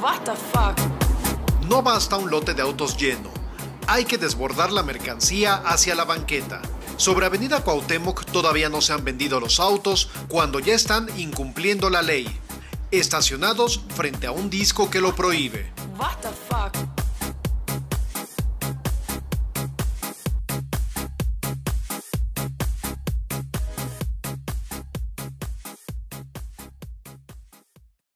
What the fuck? No basta un lote de autos lleno. Hay que desbordar la mercancía hacia la banqueta. Sobre Avenida Cuauhtémoc todavía no se han vendido los autos cuando ya están incumpliendo la ley, estacionados frente a un disco que lo prohíbe. What the fuck?